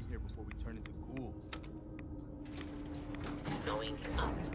here before we turn into ghouls. Going up.